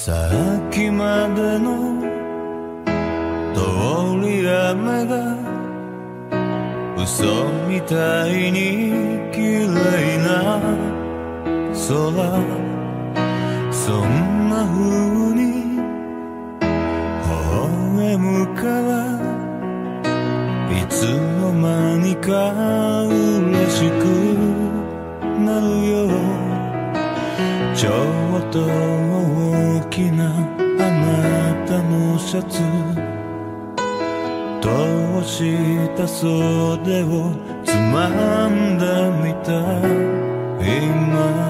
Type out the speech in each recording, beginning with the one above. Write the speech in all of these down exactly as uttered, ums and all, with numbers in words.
さっきまでの通り雨が嘘みたいに綺麗な空、そんな風に微笑むからいつの間にか嬉しくなるよ。ちょっと大きなあなたのシャツ、通した袖をつまんだみたい。今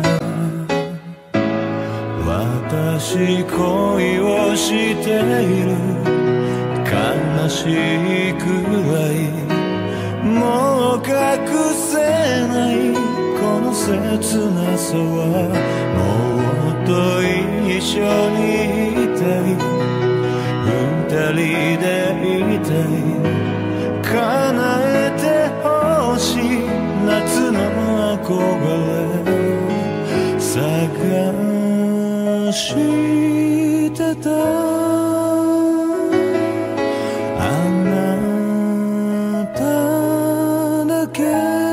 私恋をしている、悲しいくらいもう隠せないこの切なさは、もっと一緒にいたい、二人でいたい、叶えてほしい夏の憧れ探してた。あなただけ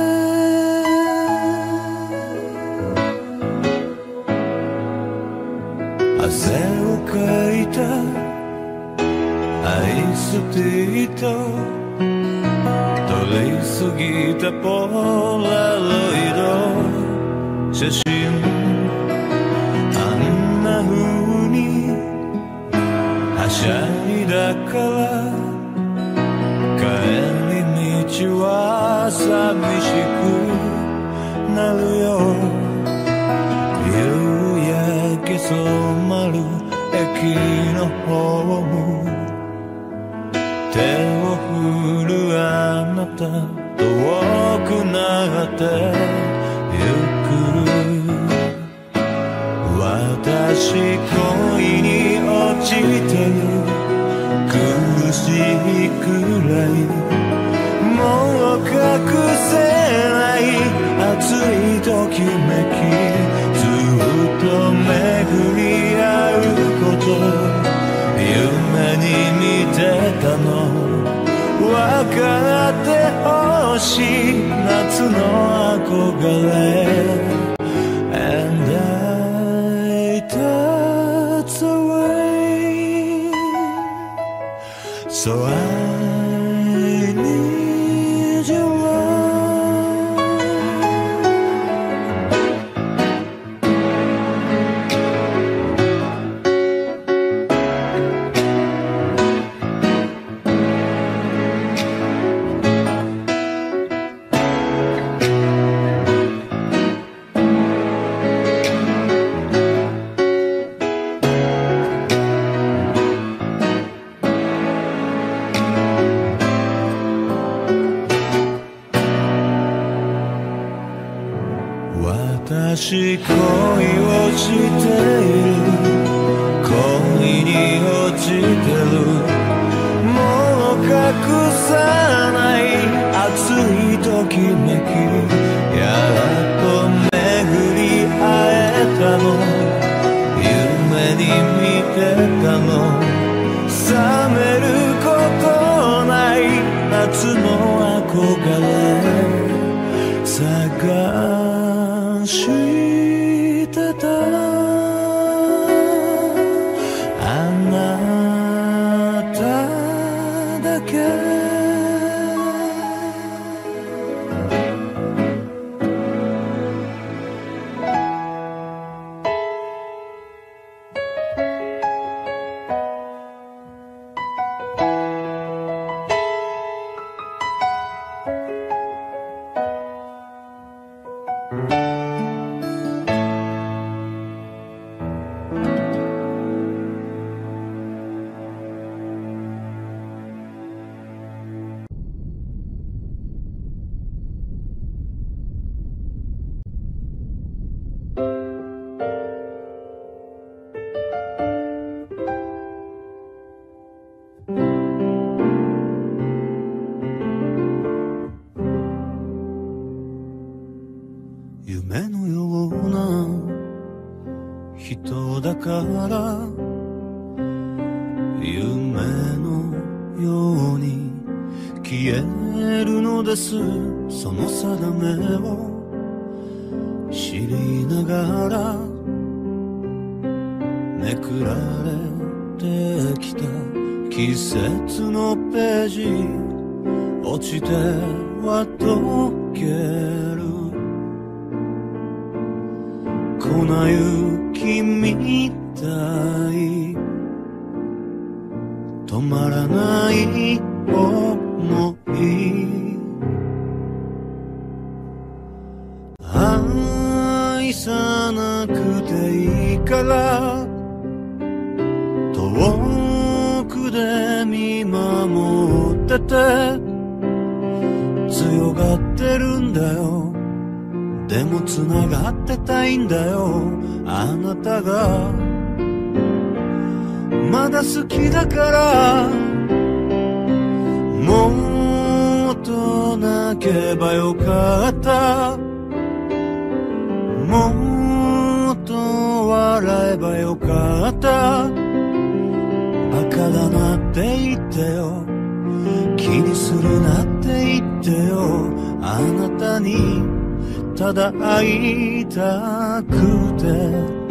汗をかいたアイスティーと取り過ぎたポラロイド写真、あんな風にはしゃいだから帰り道は寂しくなるよ。夕焼け染まる駅のホーム、手を振るあなた遠くなってゆく。私恋に落ちてる、苦しいくらいもう隠せない熱いときめき、ずっと巡り合うこと夢に見てたの、分かってほしい夏の憧れ。 And I touch away, so I need your love.私恋をしている、恋に落ちてる、もう隠さない熱いときめき、やっと巡り会えたの、夢に見てたの、冷めることない夏の憧れ探してた。あなただけ夢のような人だから夢のように消えるのです。その定めを知りながらめくられてきた季節のページ、落ちては溶ける粉雪みたい、止まらない想い、愛さなくていいから遠くで見守ってて、強がってるんだよ、でも繋がってたいんだよ、あなたがまだ好きだから。もっと泣けばよかった、もっと笑えばよかった、バカだなって言ってよ、気にするなって言ってよ、あなたにただ会いたくて。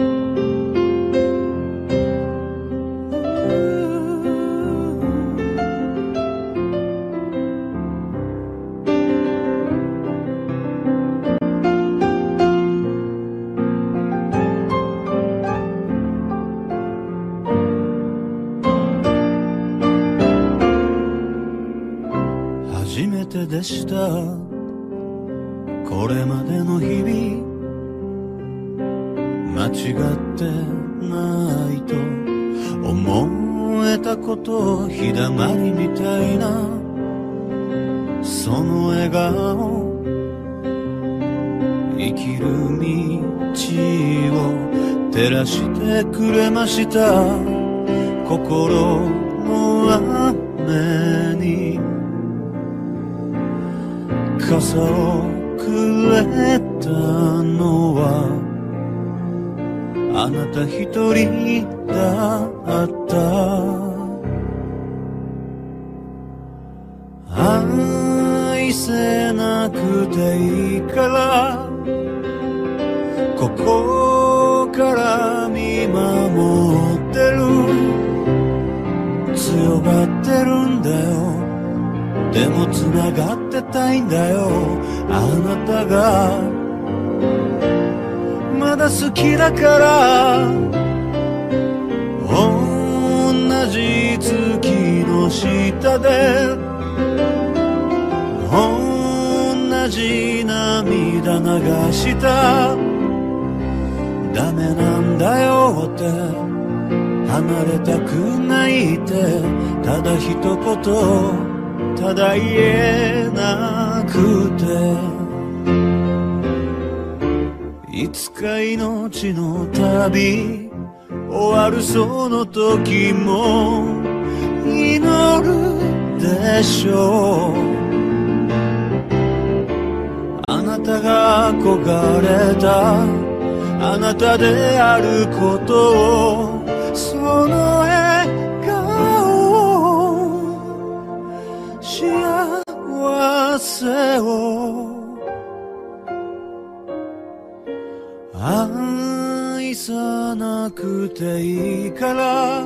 初めてでした、これまでの日々間違ってないと思えたこと、日だまりみたいなその笑顔、生きる道を照らしてくれました。心の雨に傘をくれたのはあなた一人だった。愛せなくていいからここから見守ってる、強がってるんだよ、でも繋がってたいんだよ、あなたがまだ好きだから。同じ月の下で同じ涙流した、ダメなんだよって離れたくないって、ただ一言ただ言えなくて、いつか命の旅終わるその時も祈るでしょう。あなたが憧れたあなたであることを、その笑顔、幸せを愛さなくていいから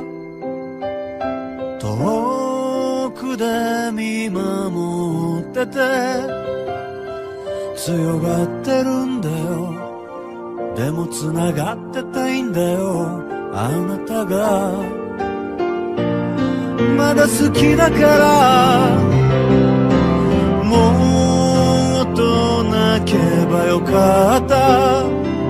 遠くで見守ってて、強がってるんだよ、でも繋がってたいんだよ、あなたがまだ好きだから。もっと泣けばよかった、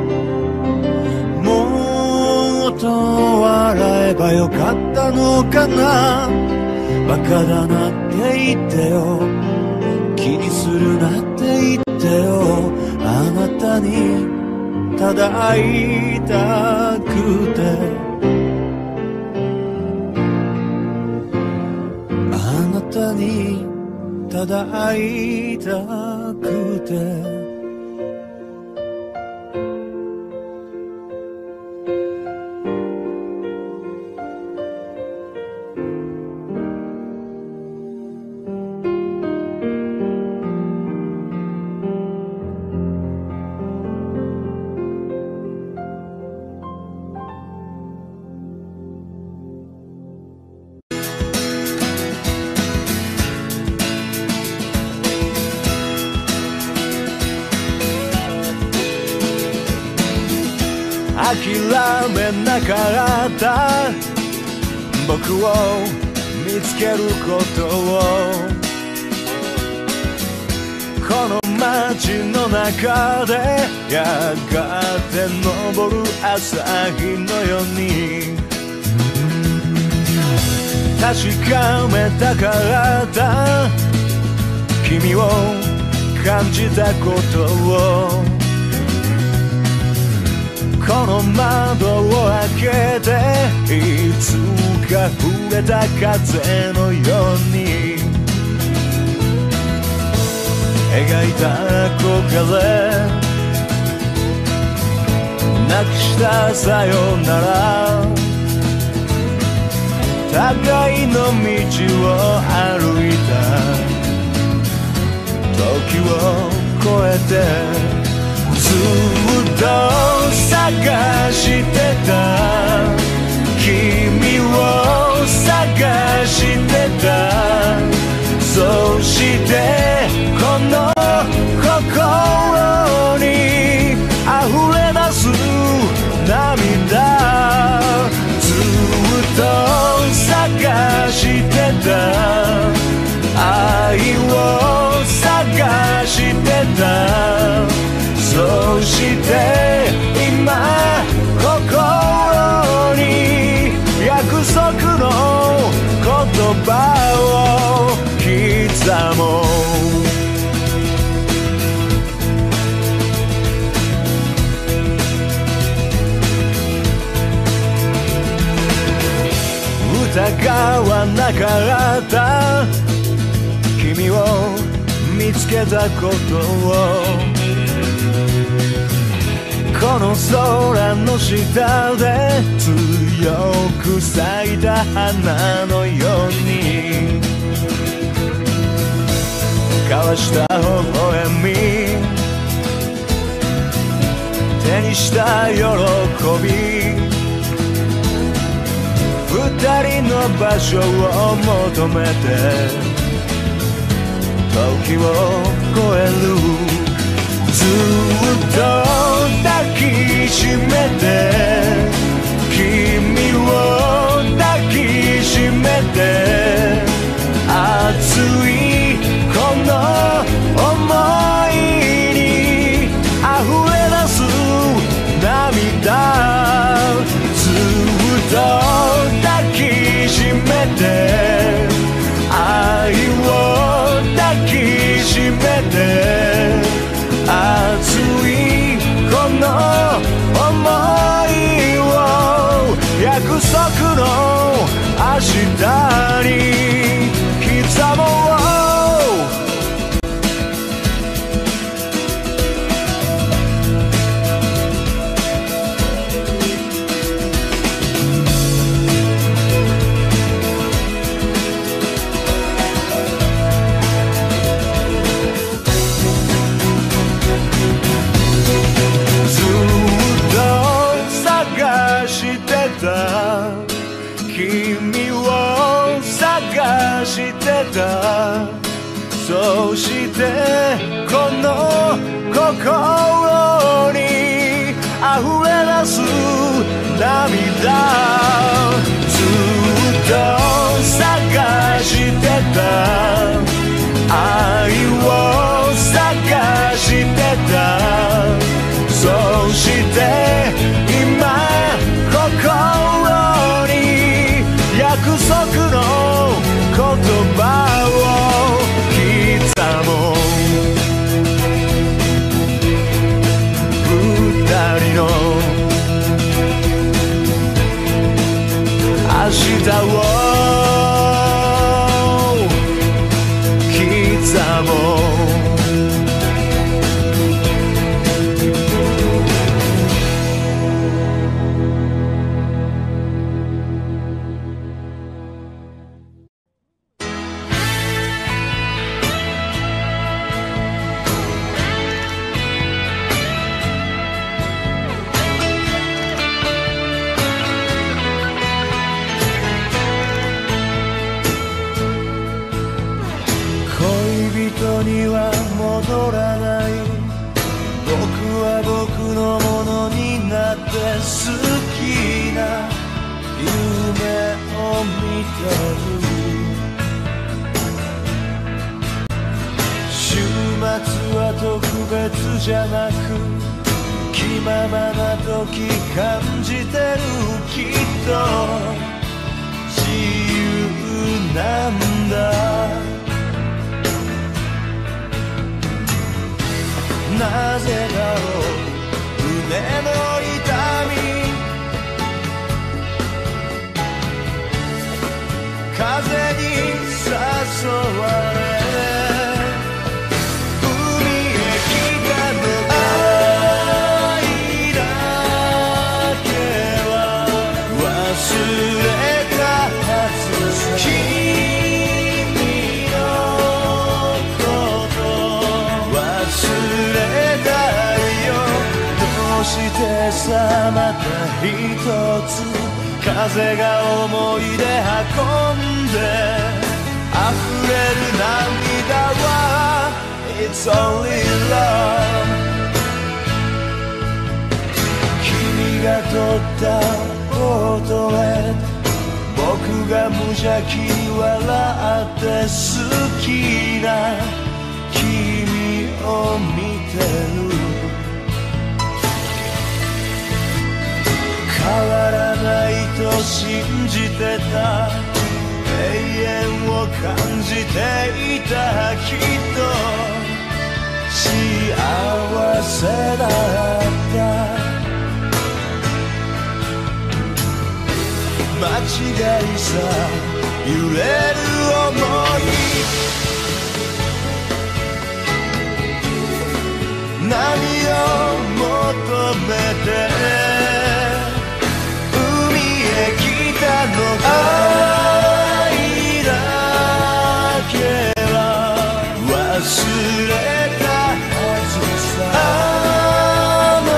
もっと笑えばよかったのかな、バカだなって言ってよ、気にするなって言ってよ、あなたにただ会いたくて、あなたにただ会いたくて。 諦めなかった僕を見つけることをこの街の中でやがて昇る朝日のように確かめたかった君を感じたことをこの窓を開けていつか触れた風のように描いた憧れなくしたさよなら互いの道を歩いた時を越えてずっと探してた君を探してたそしてこの心に溢れ出す涙ずっと探してた愛を探してたそして今心に約束の言葉を刻もう疑わなかった君を見つけたことをこの空の下で強く咲いた花のように交わした微笑み手にした喜び二人の場所を求めて時を越えるずっと抱きしめて君を抱きしめて熱いこの想いに溢れ出す涙ずっと抱きしめて愛を抱きしめて熱いこの想いを約束の明日に刻もう君を探してたそしてこの心に溢れ出す涙ずっと探してた愛を探してたそして今心に約束の言葉を刻もう二人の明日を刻もうきな夢を見てる。週末は特別じゃなく気ままな時感じてる。きっと自由なんだ。なぜだろう胸の痛み、風に誘われ海へ来たの。愛だけは忘れたはずさ。君のこと忘れたよ。どうしてさまた一つ風が思い出運んで溢れる涙は It's only love。 君が取ったフォトへ僕が無邪気に笑って好きな君を見てる。変わらないと信じてた永遠を感じていた。きっと幸せだった。間違いさ揺れる想い、何を求めて愛だけは忘れたはずさ。あの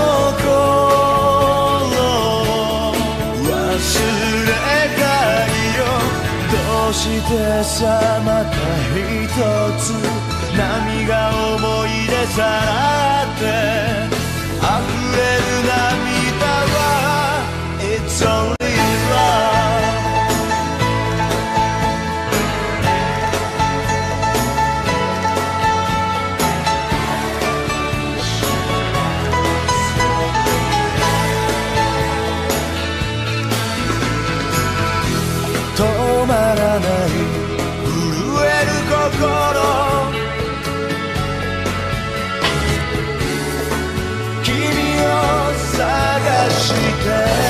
頃忘れたいよ。どうしてさまた一つ波が思い出さって溢れる涙は It's only止まらない震える心、君を探して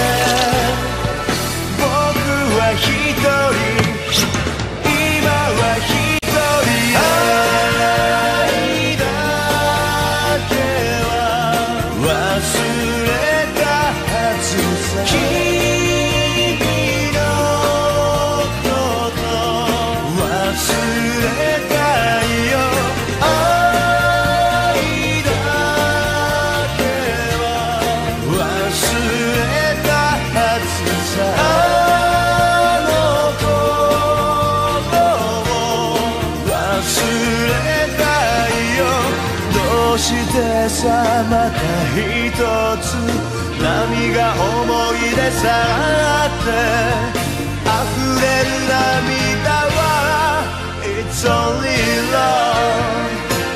僕は一人、今は一人。愛だけは忘れたはずさ。君さまた一つ波が思い出さって溢れる涙は It's only love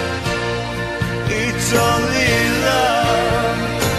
It's only love。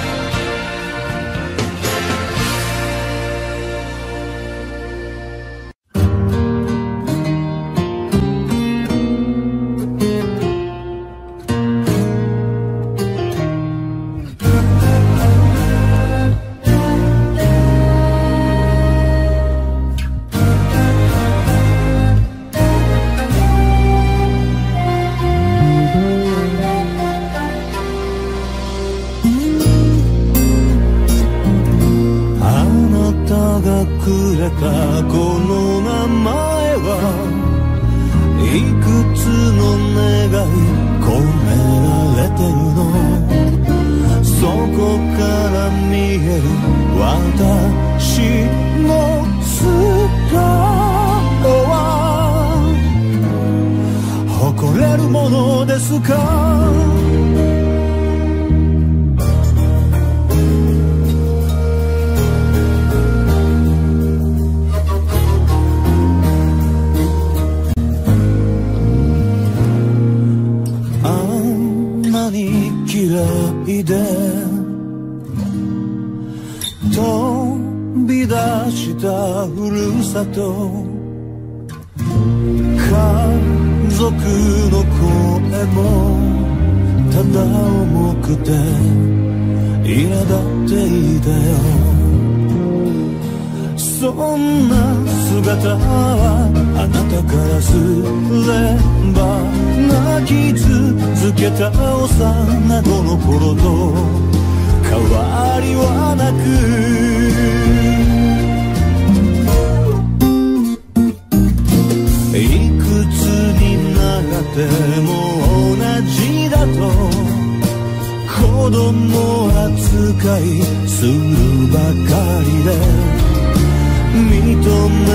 くれたこの名前はいくつの願い込められてるの。そこから見える私の姿は誇れるものですか。 き出したふるさと、家族の声もただ重くて苛立っていたよ。そんな姿はあなたからすれば泣き続けた幼子の頃と変わりはなく、いくつになっても同じだと子供扱いするばかりで、認めてくれる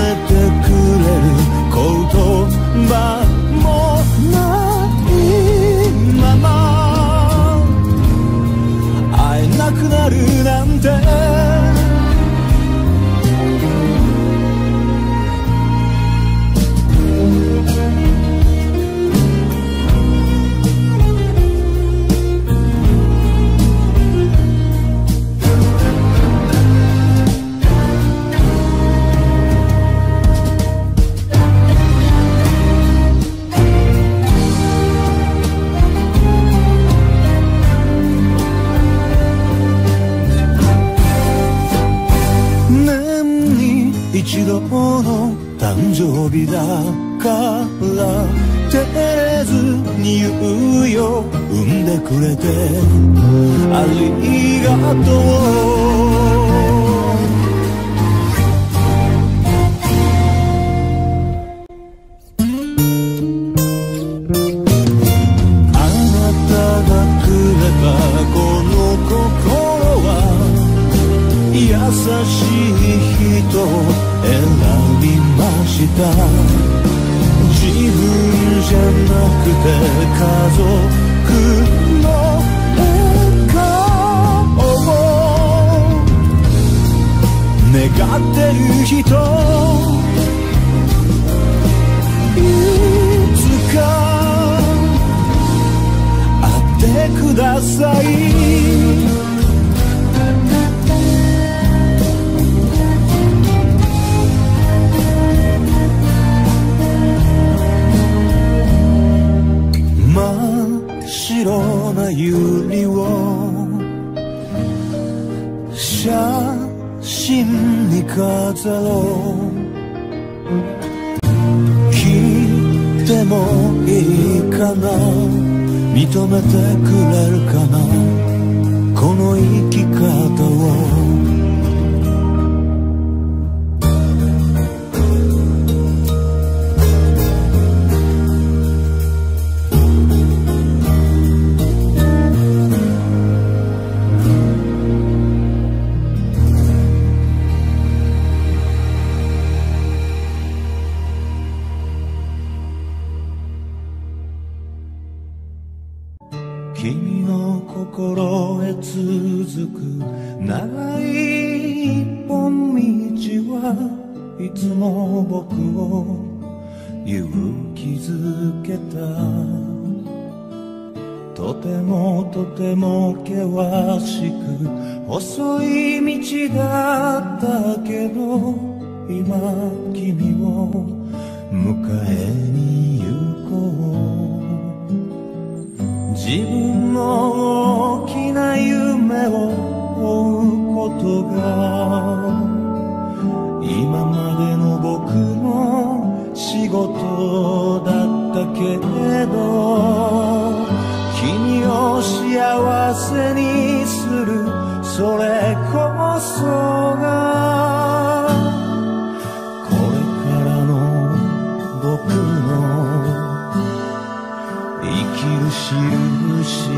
言葉もないまま会えなくなるなんて、一度の誕生日だから照れずに言うよ、産んでくれてありがとう。あなたがくれたこの心は優しい人選びました。自分じゃなくて家族の笑顔を願ってる人、いつか会ってください。真っ白な百合を写真に飾ろう。聞いてもいいかな、認めてくれるかな、この生き方を。君の心へ続く長い一本道はいつも僕を勇気づけた。とてもとても険しく細い道だったけど、今君を迎えに行こう。自分の大きな夢を追うことが今までの僕の仕事だったけれど、君を幸せにするそれこそがこれからの僕の生きる印。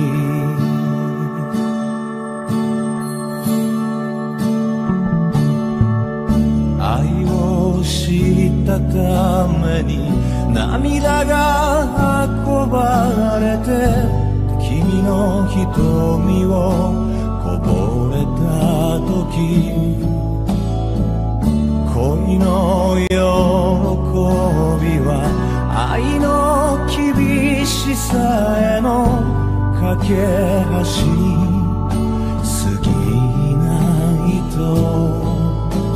愛を知ったために涙が運ばれて、君の瞳をこぼれた時、恋の喜びは愛の厳しさへの架け橋に過ぎないと。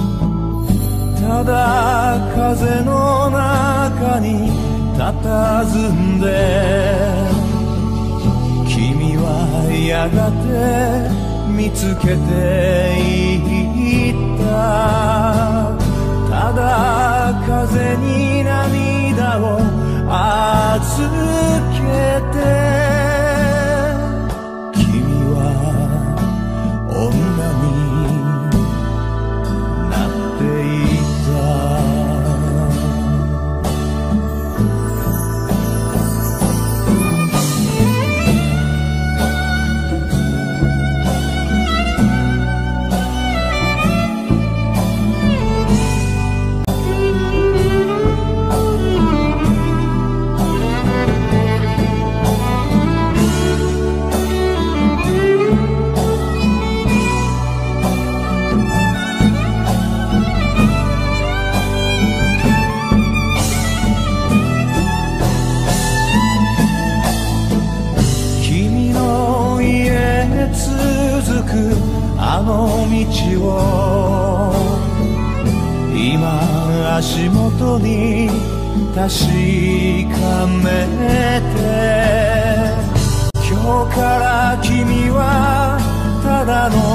風の中に佇んで君はやがて見つけていった。ただ風に涙を預けて君は女になっていた。あの道を今足元に確かめて、今日から君はただの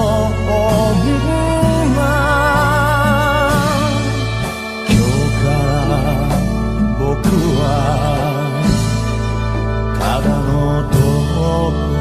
女、今日から僕はただの男。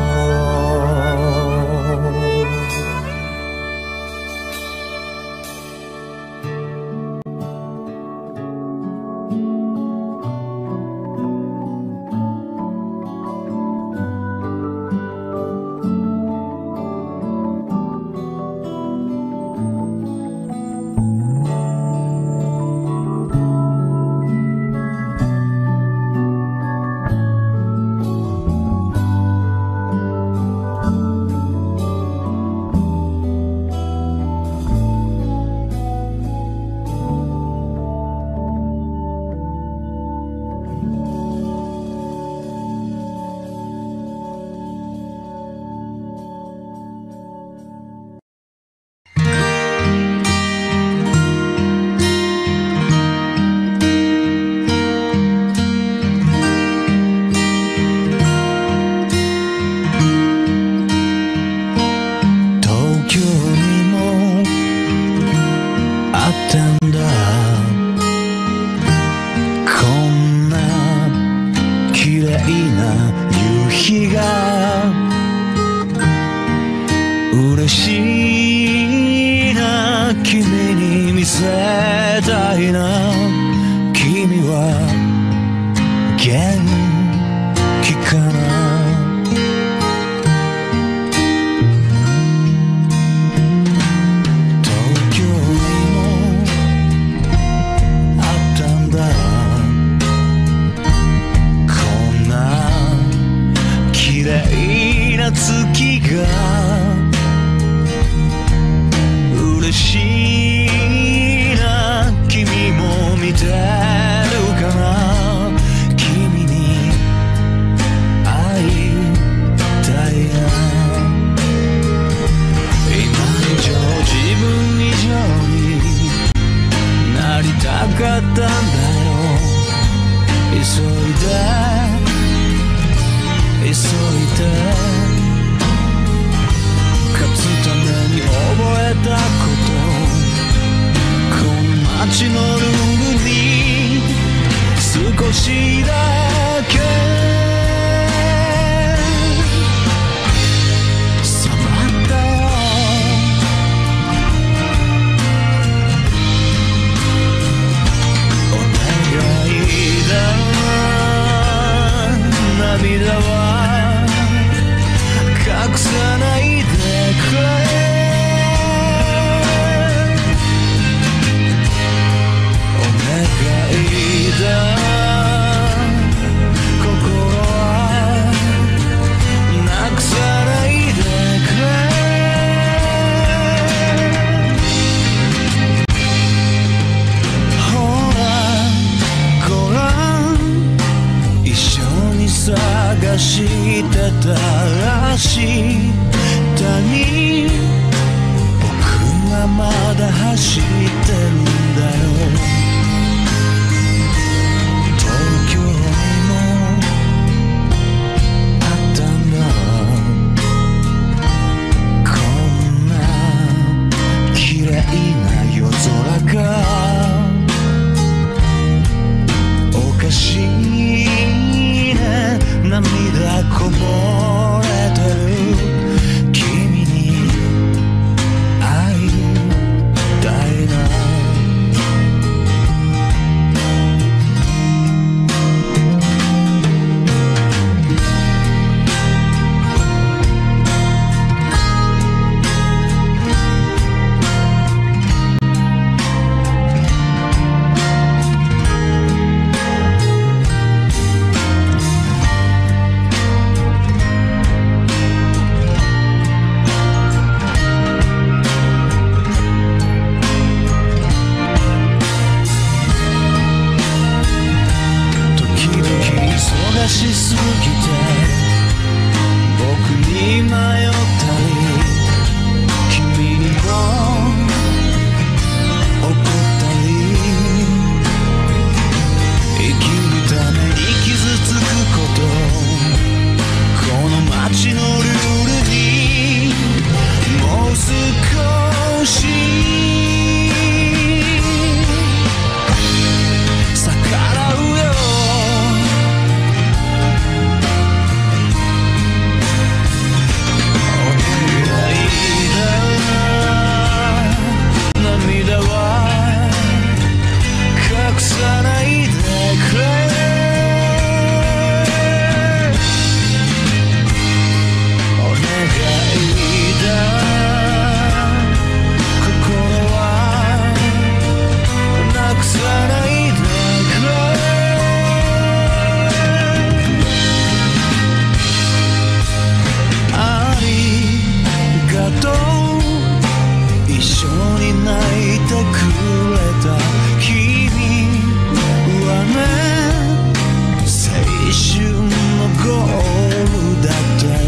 に泣いてくれた君はね、青春のゴールだったよ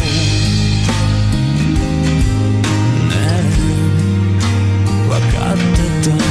ね。分かってたんだよ。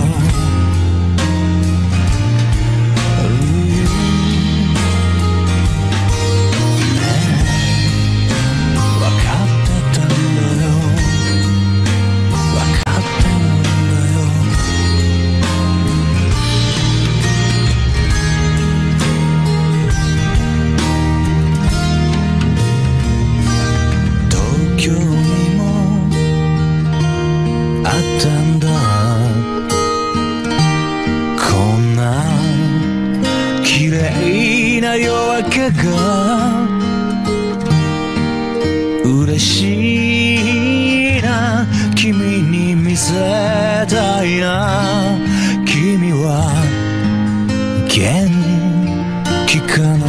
嬉しいな、君に見せたいな。君は元気かな。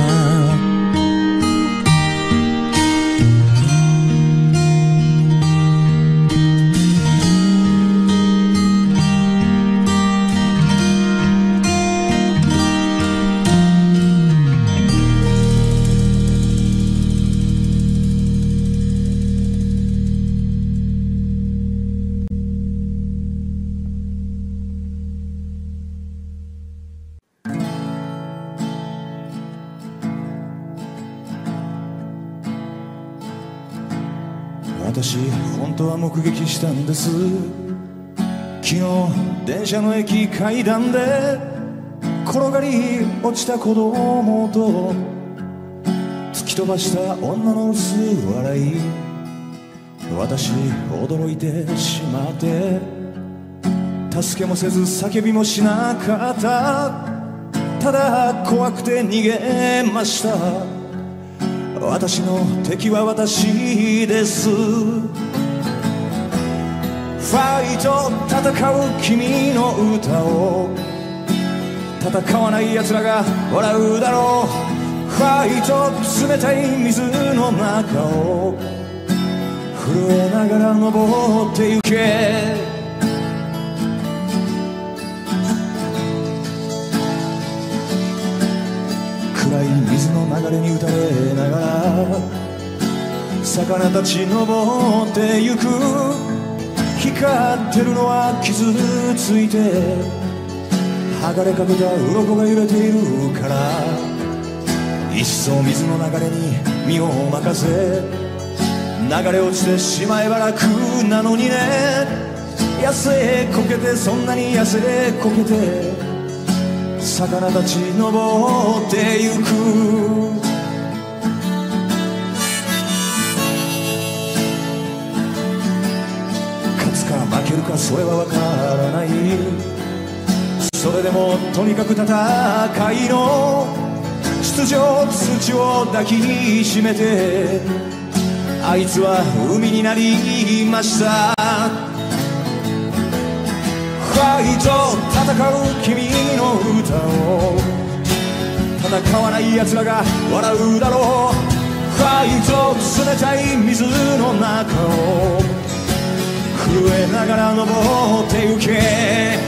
私本当は目撃したんです。昨日電車の駅階段で転がり落ちた子供と突き飛ばした女の薄笑い。私驚いてしまって助けもせず叫びもしなかった。ただ怖くて逃げました。私の敵は私です。ファイト戦う君の歌を戦わない奴らが笑うだろう。ファイト冷たい水の中を震えながら登ってゆけ。暗い水の流れに打たれながら魚たち登ってゆく。光ってるのは傷ついて剥がれかけた鱗が揺れているから、一層水の流れに身を任せ流れ落ちてしまえば楽なのにね。痩せこけてそんなに痩せこけて魚たち登ってゆく。勝つか負けるかそれは分からない。それでもとにかく戦いの出場土を抱きしめてあいつは海になりました。ファイト戦う君の歌を戦わない奴らが笑うだろう。ファイト冷たい水の中を震えながら登ってゆけ。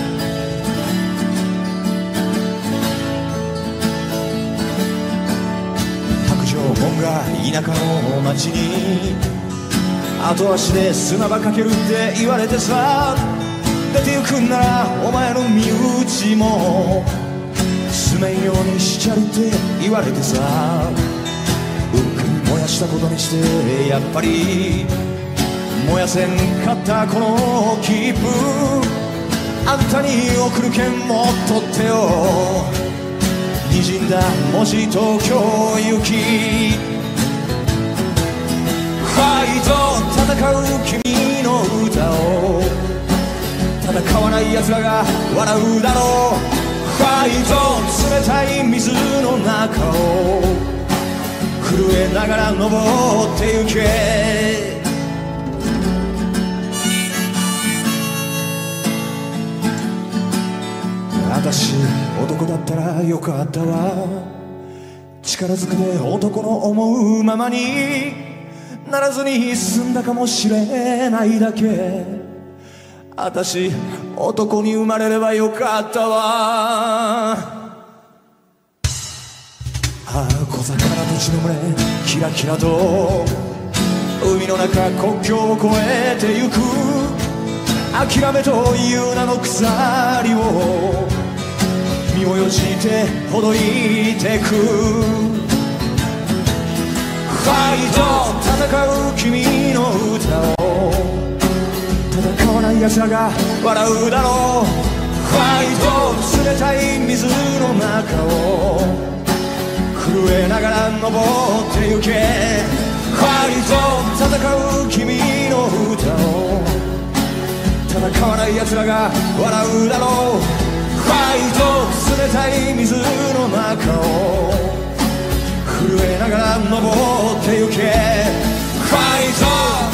白状門が田舎の町に後足で砂場かけるって言われてさ、出てゆくんならお前の身内も住めんようにしちゃるって言われてさ、うんくに燃やしたことにしてやっぱり燃やせんかったこの切符あんたに送る券も取ってよ。滲んだ文字東京行き。ファイト戦う君の歌を戦わない奴らが笑うだろう。ファイト冷たい水の中を震えながら登ってゆけ。私男だったらよかったわ。力ずくで男の思うままにならずに済んだかもしれないだけ。 私男に生まれればよかったわ。ああ小魚たちの群れキラキラと海の中国境を越えてゆく。諦めという名の鎖を身をよじってほどいてく。ファイト戦う君の歌を戦わない奴らが笑うだろう。ファイト冷たい水の中を震えながら登ってゆけ。ファイト戦う君の歌を戦わない奴らが笑うだろう。ファイト冷たい水の中を震えながら登ってゆけ。ファイト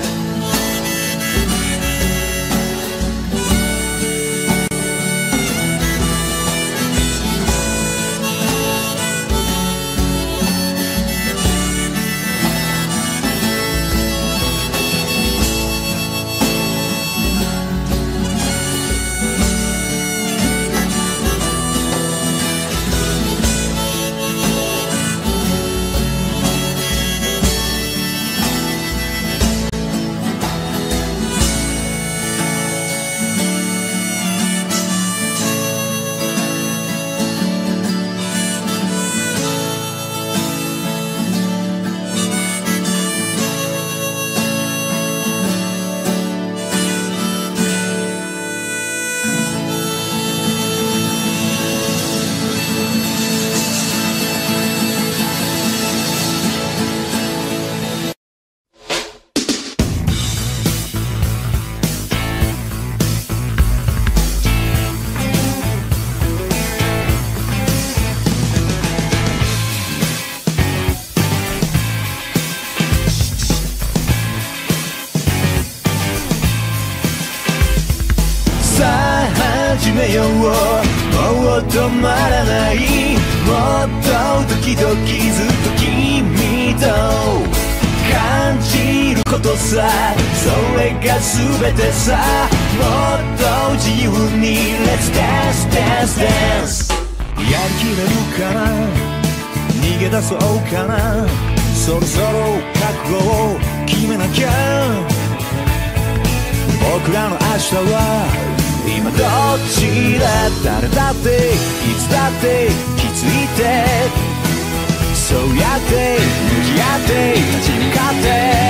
始めよう。もう止まらない。もっとドキドキずっと君と感じることさ。それが全てさ。もっと自由に Let's dance dance dance。 やりきれるかな逃げ出そうかな。そろそろ覚悟を決めなきゃ。僕らの明日は今どっちだ。誰だっていつだって気づいてそうやって向き合って立ち向かって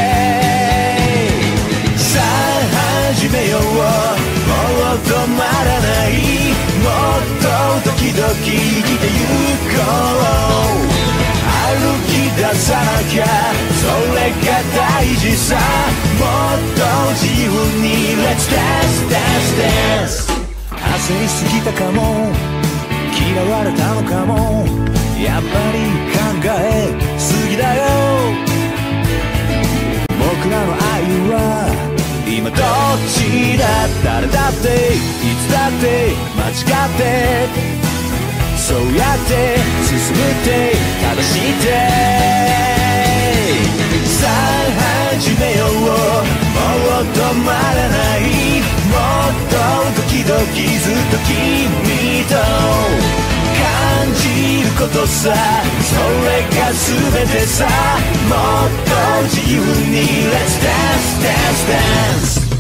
さあ始めよう。もう止まらない。もっとドキドキ生きてゆこう。歩き出さなきゃそれが大事さ。もっと自由に Let's dance dance dance。 焦りすぎたかも嫌われたのかもやっぱり考えすぎだよ。僕らの愛は今どっちだ。誰だっていつだって間違ってそうやって進むって正しいってさあ始めよう。もう止まらない。もっとドキドキずっと君と感じることさ。それが全てさ。もっと自由に Let's dance dance dance。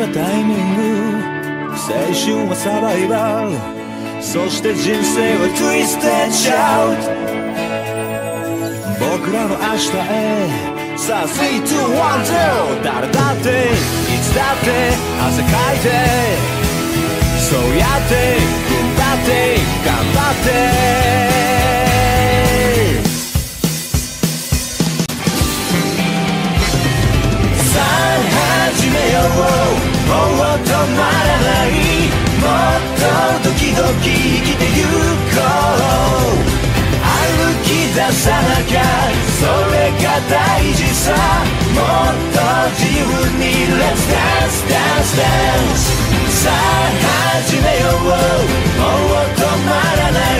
はタイミング、青春はサバイバル、そして人生はトゥイステッドシャウト。僕らの明日へさあスリー、ツー、ワン、ゼロ。誰だっていつだって汗かいて、そうやって踏ん張って頑張ってさあ始めよう。もう止まらない、もっとドキドキ生きてゆこう。歩き出さなきゃそれが大事さ。もっと自由に Let's dance dance dance。 さあ始めよう。もう止まらない、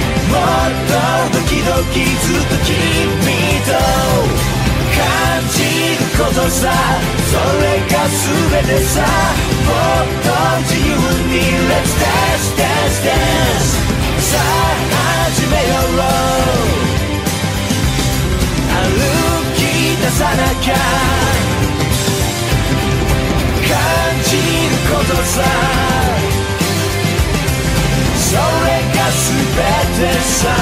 もっとドキドキずっと君と感じることさ。それが全てさ。もっと自由に Let's dance dance dance。 さあ始めよう。歩き出さなきゃ感じることさ。それが全てさ。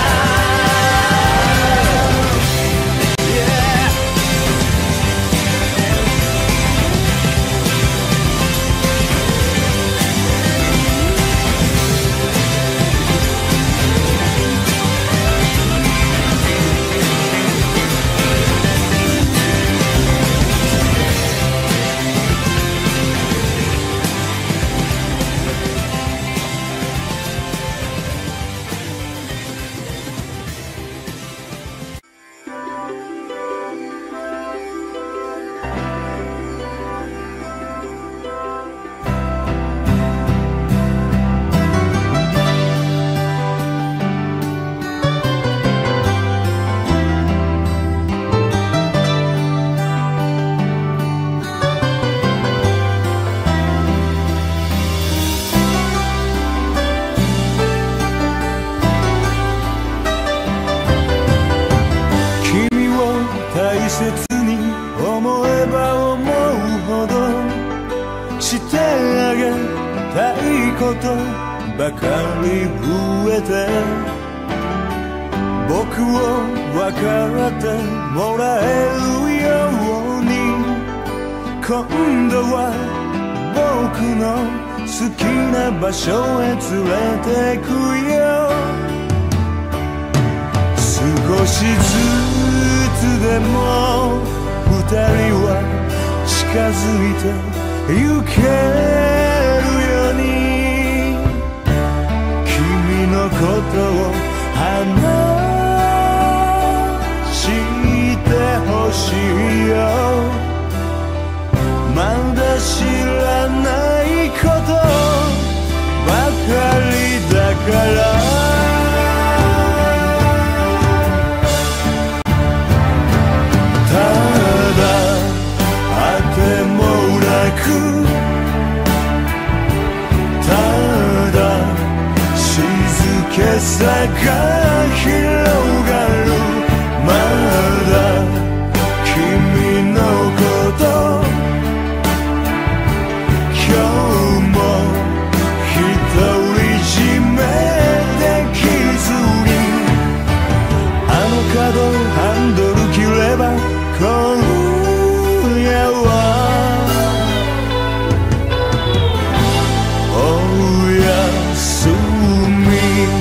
ばかり増えて僕を分かってもらえるように今度は僕の好きな場所へ連れてくよ。少しずつでも二人は近づいてゆけるように君のことを話してほしいよ。まだ知らないことばかりだからただあてもなくただ静けさが広がるまだ君のこと今日も独り占めできずにあの角ハンドル切れば今夜はおやすみ。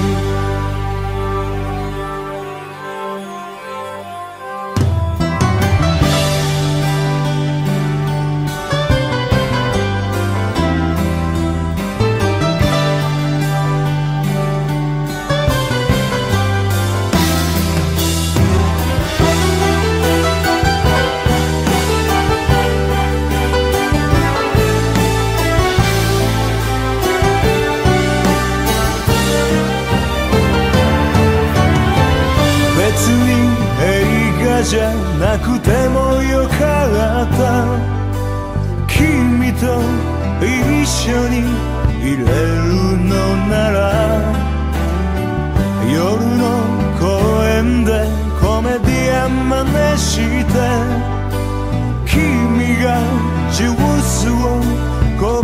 じゃなくてもよかった君と一緒にいれるのなら夜の公園でコメディアン真似して君がジュースをこ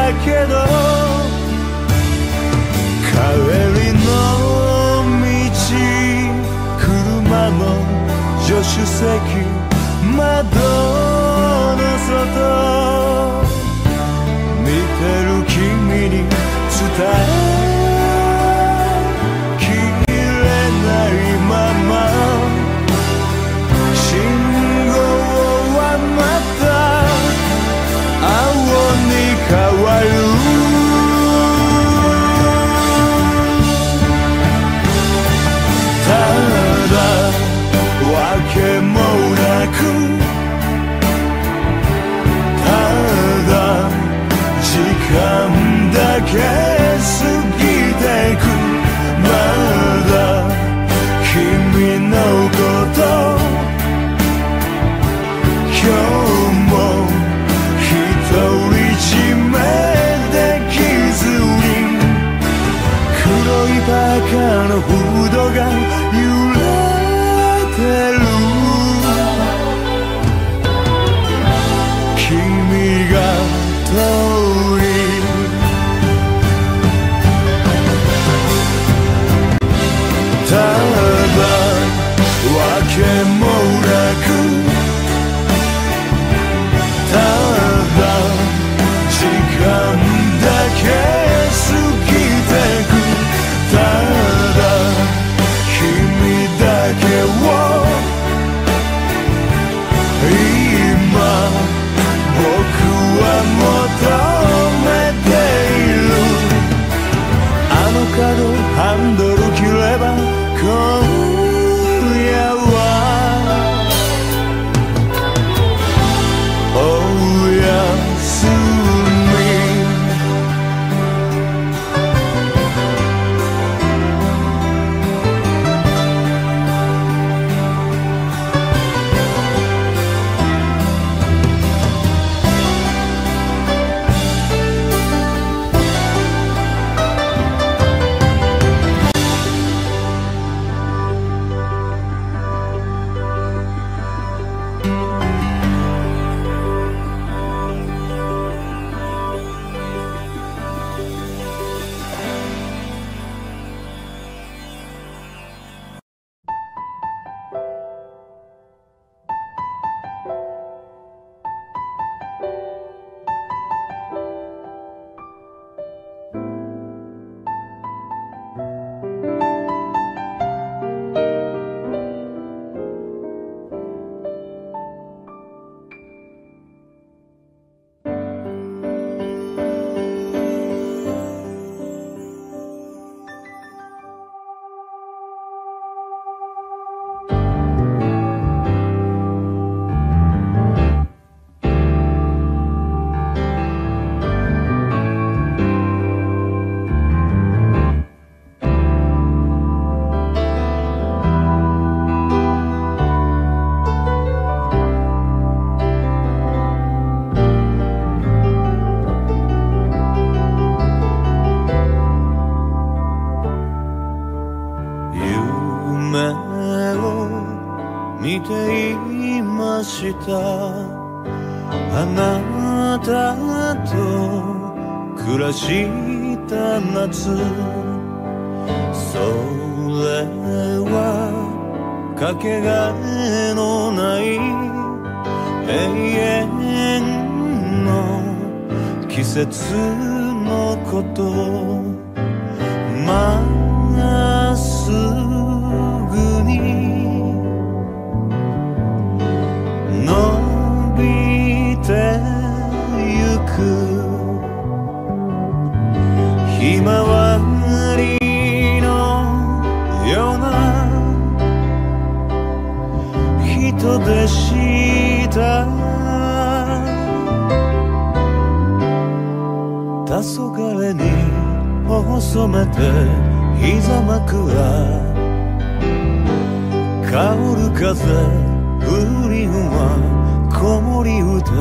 だけど帰りの道車の助手席窓の外見てる君に伝えきれないまま信号はまた青に変わるただわけもなくただ時間だけ過ぎてくまだ君のこと今日も一人じめできずに黒いバカのフードが揺れてる君が遠いただわけもなくただ時間だけ過ぎてくただ君だけを今僕は求めているあの角ハンドル切れば今夜はおやすみ見ていましたあなたと暮らした夏それはかけがえのない永遠の季節のことまっすぐに伸びてゆくひまわりのような人でした黄昏に細めて膝枕香る風風鈴は子守歌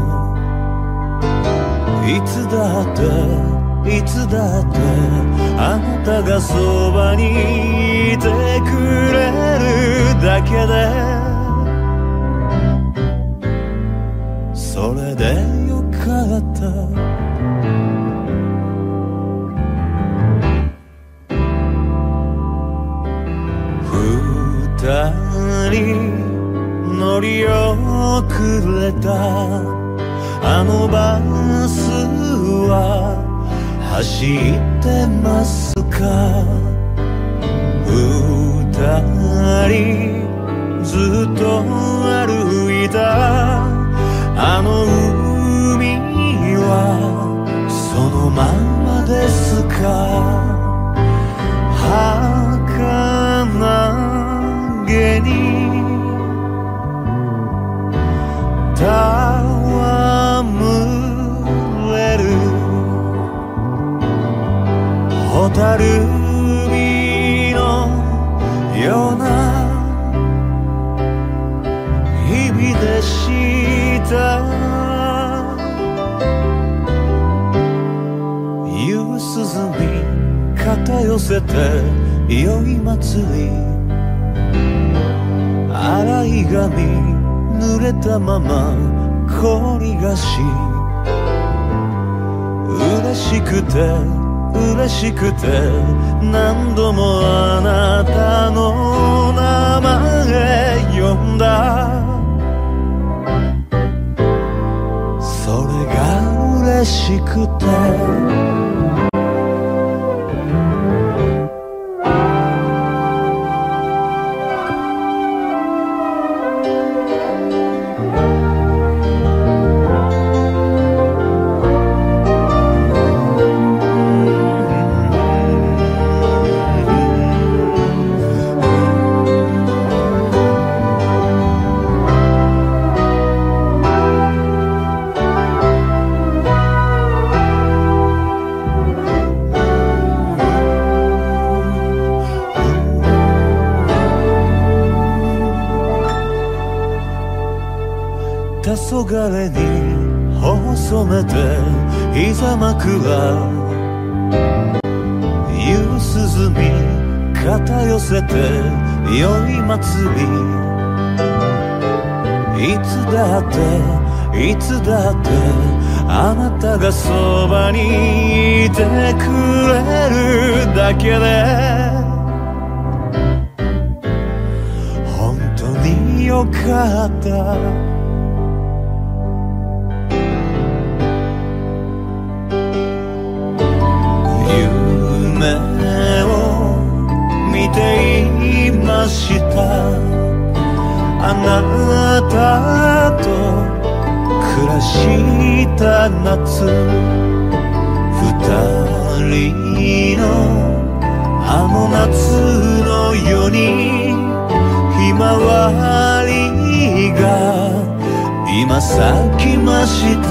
いつだっていつだってあなたがそばにいてくれるだけでそれでよかったくれたあのバスは走ってますか？二人ずっと歩いたあの海はそのままですか？儚げに戯れる蛍海のような日々でした。夕涼み肩寄せて宵祭り洗い髪濡れたまま凝りがし嬉しくて嬉しくて何度もあなたの名前呼んだ。それが嬉しくて黄昏に頬染めて膝枕夕涼み肩寄せて宵祭りいつだっていつだってあなたがそばにいてくれるだけで本当によかった。あなたと暮らした夏二人のあの夏のようにひまわりが今咲きまし